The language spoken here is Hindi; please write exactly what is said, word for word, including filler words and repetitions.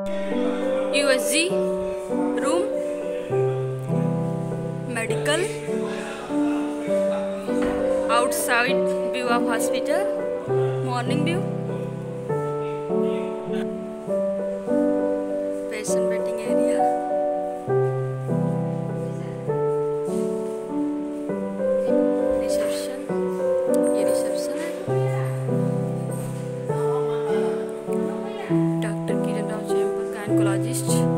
U S G room, medical, outside view of hospital, morning view, patient waiting area, reception, ये reception है, doctor Kiran Rao chamber gynaecologist.